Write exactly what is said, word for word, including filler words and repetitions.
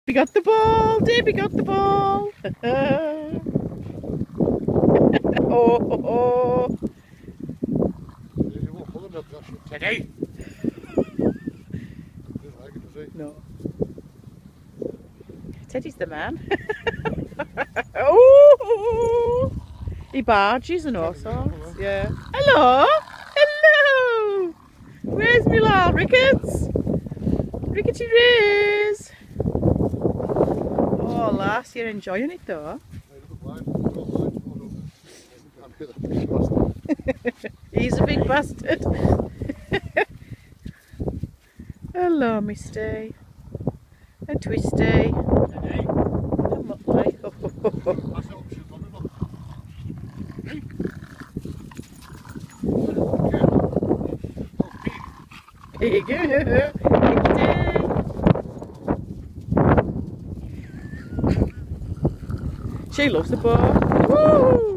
Dibby got the ball, Dibby got the ball. Oh, oh, oh. Teddy! No. Teddy's the man. Oh, he barges and all sorts. Yeah. Hello, hello. Where's my little Rickets? Rickety Rays. Oh, lass, you're enjoying it though. He's a big bastard. Hello, Misty. A Twisty. A Mutley. Here you go. She loves the ball. Woo!